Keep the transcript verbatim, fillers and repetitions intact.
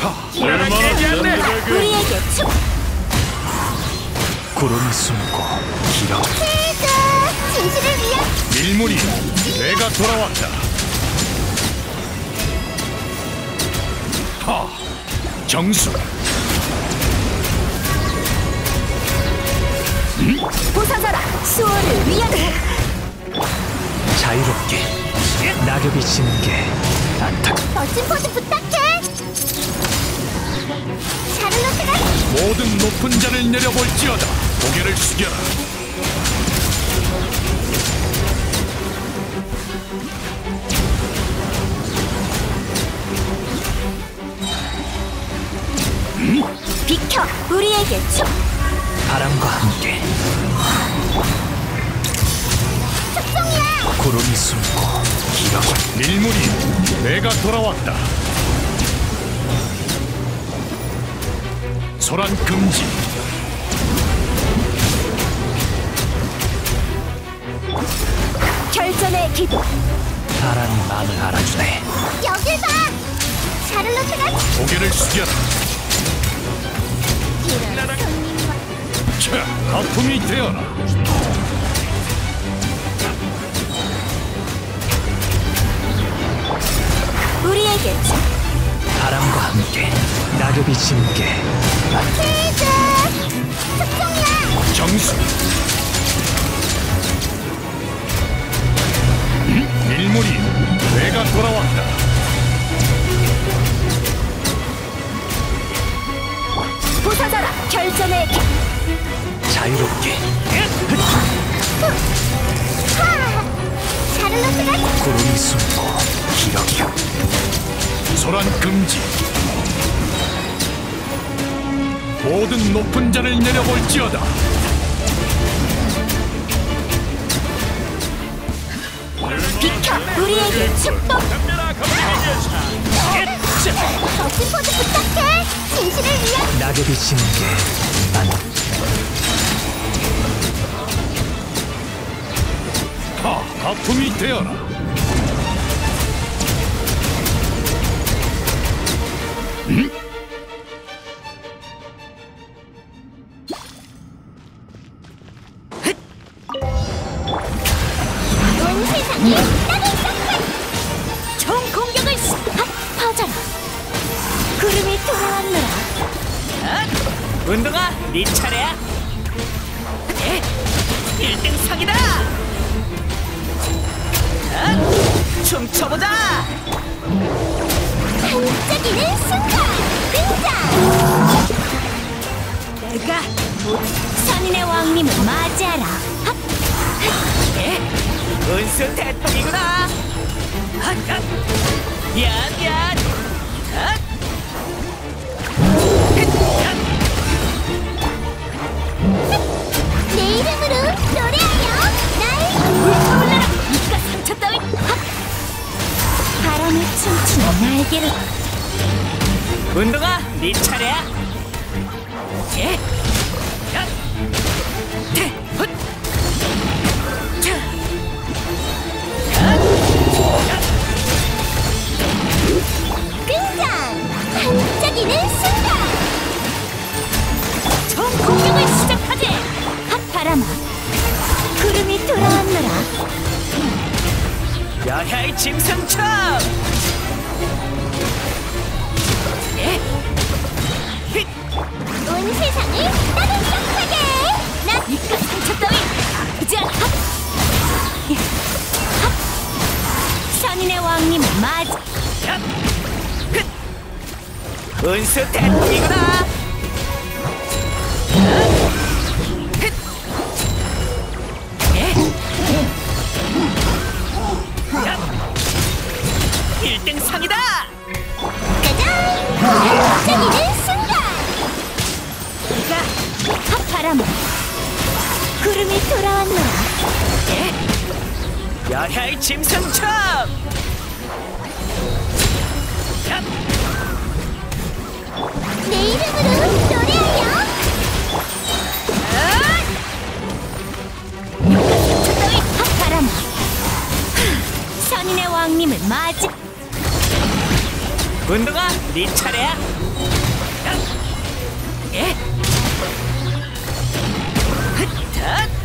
얼마나 우리에게 축 구름이 숨고 길어. 치즈 진실을 위한 일문이 내가 돌아왔다. 하 정수 보상하라 수호를 위하여 자유롭게 낙엽이 지는 게 안타. 멋진 포즈 부탁해 샤를로트가 모든 높은 자를 내려볼지어다. 고개를 숙여라. 비켜 우리에게 축 바람과 함께 특종이야 구름이 숨고 길어. 밀물이 내가 돌아왔다. 소란 금지. 결전의 기도 바람이 마음을 알아주네. 여길 봐 샤를로트가 고개를 숙여라. 이런 손님과 차 거품이 되어라. 우리에게 축 바람과 함께 낙엽이 지는 게 안타. 치즈 특종이야 정수 밀물이 내가 돌아왔다. 부사자라 결전의 기 자유롭게 하 샤를로트가 구름이 숨고 길어 길어. 소란 금지. 모든 높은 자를 내려볼지어다. 비켜 우리에게 축복 멋진 포즈 부탁해 진실을 위한 낙엽이 지는 게 안타. 하 거품이 되어라. 온 세상이 나를 싹한 총 공격을 시 핫 퍼져라 구름이 돌아왔노라 운동아, 네 차례야. 에? 일 등 상이다. 아, 춤춰보자. 반짝이는 순간 등장 내가 선인의 왕님을 맞이하라 핫 에? 은수 대통이구나. 얀얀. 내 이름으로 노래하여 날 불타올라라 이깟 상처 따윈 핫 바람이 춤추는 날개를 운동아, 네 차례야. 예. 야. 태. 훗. 차. 야. 야. 등장 반짝이는 순간 총 공격을 시작하지 핫 바람아 구름이 돌아왔노라 야야이 짐승처럼. 예. 힛. 온 세상을 따뜻하게 나 이깟 상처 따윈 아프지 않아 핫 핫. 선인의 왕님을 맞이 야. 훗. 은수 대통이구나. 힛. 예. 야. 일 등 상이다. 짜잔 반짝이는 순간 자. 핫 바람아 구름이 돌아왔노라 예. 야야이 짐승처럼. 야. 내 이름으로 노래하여 핫 바람아 선인의 왕님을 맞이 운동아, 네 차례야. 예. 흩, 덧.